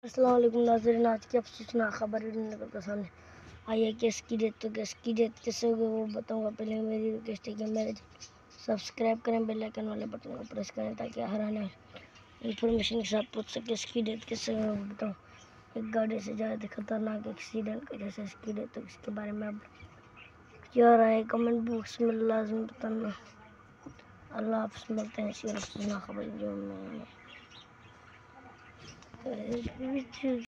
अस्सलाम वालेकुम नाज़रीन, आज की अफसोसनाक खबर के सामने आई है कि इसकी डेथ कैसे होगी वो बताऊंगा। पहले मेरी रिक्वेस्ट है कि मेरे सब्सक्राइब करें, बेल आइकन वाले बटन को प्रेस करें ताकि हर आने वाली इन्फॉर्मेशन के साथ पूछ सके। इसकी डेथ कैसे होगी वो बताऊँ। एक गाड़ी से ज़्यादा खतरनाक एक्सीडेंट की जैसे इसकी डेथ, तो इसके बारे में अब क्या राय है कमेंट बॉक्स में लाजमी बताना। अल्लाह हाफ़िज़, मिलते हैं इसी अफसोसनाक खबर जो मैं